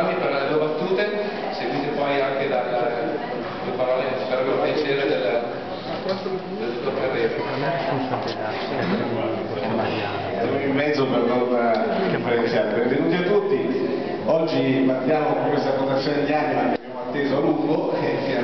avanti per le due battute, seguite poi anche dalle due parole, spero con piacere, del dottor Ferreri. Siamo in mezzo per non differenziare. Benvenuti a tutti. Oggi partiamo con questa votazione di anima che abbiamo atteso a lungo e